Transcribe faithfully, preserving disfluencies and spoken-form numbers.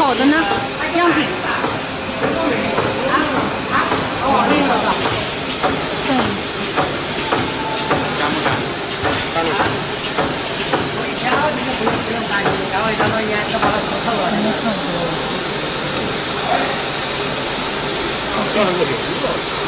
有的呢，样品。哦，那个的。对。 干不干？干了。回家这个不用不用担心，待会等到烟就把它收透了。那个差不多。叫那个流了。